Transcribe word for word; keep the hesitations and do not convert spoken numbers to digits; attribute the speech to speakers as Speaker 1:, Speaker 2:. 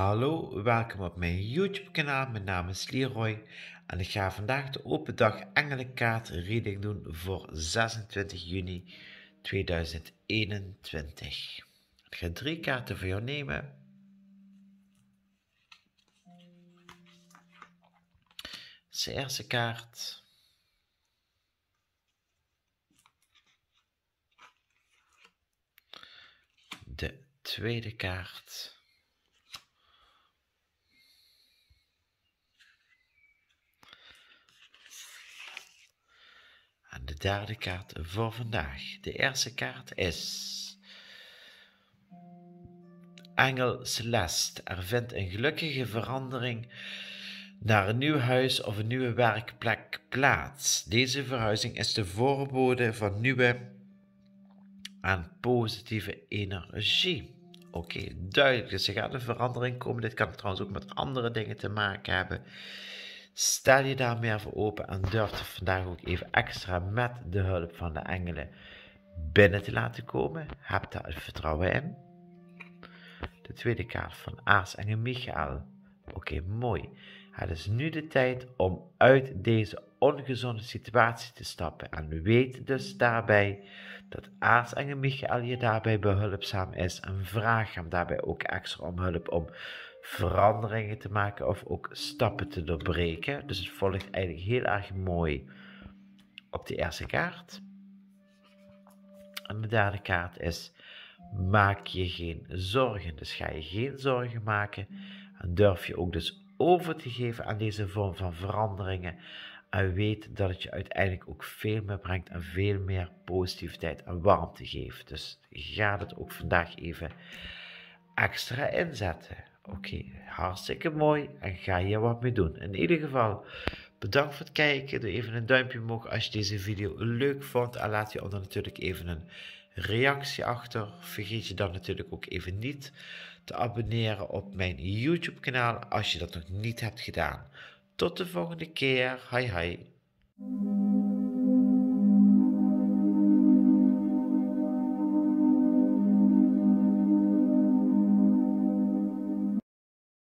Speaker 1: Hallo, welkom op mijn YouTube kanaal. Mijn naam is Leroy en ik ga vandaag de open dag engelenkaart reading doen voor zesentwintig juni tweeduizend eenentwintig. Ik ga drie kaarten voor jou nemen. Dat is de eerste kaart. De tweede kaart. En de derde kaart voor vandaag. De eerste kaart is Engel Celeste. Er vindt een gelukkige verandering naar een nieuw huis of een nieuwe werkplek plaats. Deze verhuizing is de voorbode van nieuwe en positieve energie. Oké, okay, duidelijk. Dus er gaat een verandering komen. Dit kan trouwens ook met andere dingen te maken hebben. Stel je daar meer voor open en durf je vandaag ook even extra met de hulp van de engelen binnen te laten komen. Heb daar het vertrouwen in. De tweede kaart van aartsengel Michael. Oké, okay, mooi. Het is nu de tijd om uit deze ongezonde situatie te stappen. En weet dus daarbij dat aartsengel Michael je daarbij behulpzaam is. En vraag hem daarbij ook extra om hulp om veranderingen te maken of ook stappen te doorbreken. Dus het volgt eigenlijk heel erg mooi op de eerste kaart. En de derde kaart is: maak je geen zorgen. Dus ga je geen zorgen maken en durf je ook dus over te geven aan deze vorm van veranderingen. En weet dat het je uiteindelijk ook veel meer brengt en veel meer positiviteit en warmte geeft. Dus ga het ook vandaag even extra inzetten. Oké, okay, hartstikke mooi en ga hier wat mee doen. In ieder geval, bedankt voor het kijken. Doe even een duimpje omhoog als je deze video leuk vond. En laat je onder natuurlijk even een reactie achter. Vergeet je dan natuurlijk ook even niet te abonneren op mijn YouTube kanaal als je dat nog niet hebt gedaan. Tot de volgende keer. Hoi hoi.